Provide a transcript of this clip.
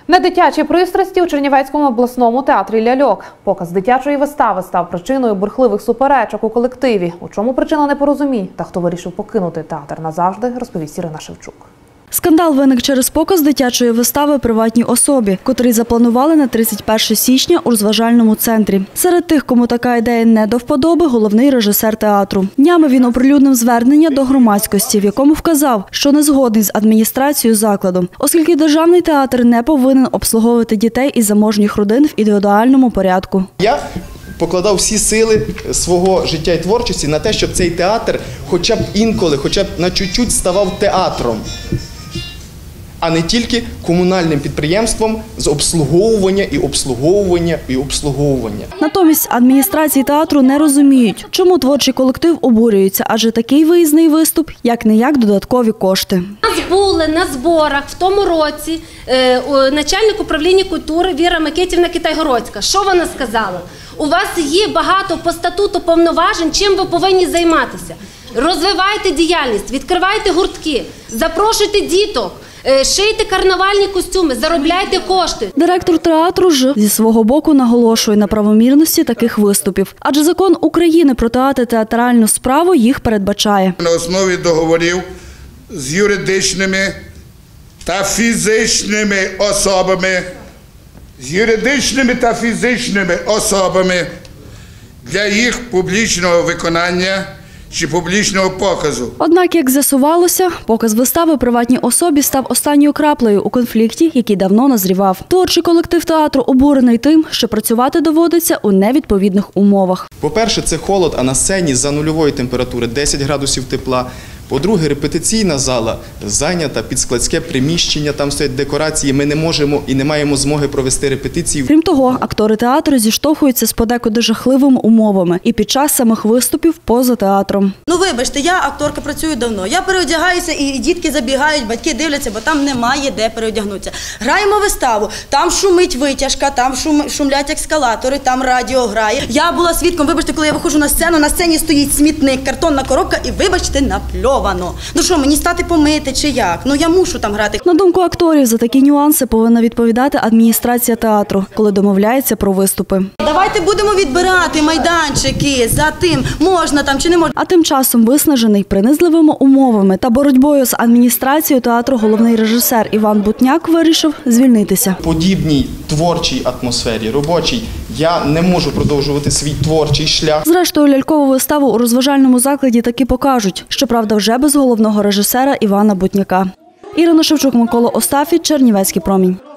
Недитячі пристрасті у Чернівецькому обласному театрі «Ляльок». Показ дитячої вистави став причиною бурхливих суперечок у колективі. У чому причина непорозумінь та хто вирішив покинути театр назавжди, розповість Ірина Шевчук. Скандал виник через показ дитячої вистави приватній особі, котрий запланували на 31 січня у розважальному центрі. Серед тих, кому така ідея не до вподоби, головний режисер театру. Днями він оприлюднив звернення до громадськості, в якому вказав, що не згодний з адміністрацією закладу, оскільки державний театр не повинен обслуговувати дітей із заможніх родин в індивідуальному порядку. Я покладав всі сили свого життя і творчості на те, щоб цей театр хоча б інколи, хоча б на чуть-чуть ставав театром, а не тільки комунальним підприємством з обслуговування і обслуговування і обслуговування. Натомість адміністрації театру не розуміють, чому творчий колектив обурюється, адже такий виїзний виступ як-не-як додаткові кошти. У нас були на зборах в тому році начальник управління культури Віра Микитівна Китайгородська. Що вона сказала? У вас є багато по статуту повноважень, чим ви повинні займатися. Розвивайте діяльність, відкривайте гуртки, запрошуйте діток. Шийте карнавальні костюми, заробляйте кошти. Директор театру ж зі свого боку наголошує на правомірності таких виступів. Адже закон України про театр і театральну справу їх передбачає. На основі договорів з юридичними та фізичними особами, для їх публічного виконання чи публічного показу. Однак, як з'ясувалося, показ вистави приватній особі став останньою краплею у конфлікті, який давно назрівав. Творчий колектив театру обурений тим, що працювати доводиться у невідповідних умовах. По-перше, це холод, а на сцені за нульової температури 10 градусів тепла. По-друге, репетиційна зала зайнята під складське приміщення, там стоять декорації, ми не можемо і не маємо змоги провести репетиції. Крім того, актори театру зіштовхуються з подекуди жахливими умовами і під час самих виступів поза театром. Ну вибачте, я акторка, працюю давно, я переодягаюся і дітки забігають, батьки дивляться, бо там немає де переодягнутися. Граємо виставу, там шумить витяжка, там шумлять ескалатори, там радіо грає. Я була свідком, вибачте, коли я виходжу на сцені стоїть смітник, картонна коробка і, вибачте, напльовано. Ну що, мені стати помити чи як? Ну я мушу там грати. На думку акторів, за такі нюанси повинна відповідати адміністрація театру, коли домовляється про виступи. Давайте будемо відбирати майданчики за тим, можна там чи не можна. А тим часом виснажений принизливими умовами та боротьбою з адміністрацією театру головний режисер Іван Бутняк вирішив звільнитися. В подібній творчій атмосфері, робочій, я не можу продовжувати свій творчий шлях. Зрештою, лялькову виставу у розважальному закладі таки покажуть. Щоправда, вже без головного режисера Івана Бутняка. Ірина Шевчук, Микола Остафій, Чернівецький промінь.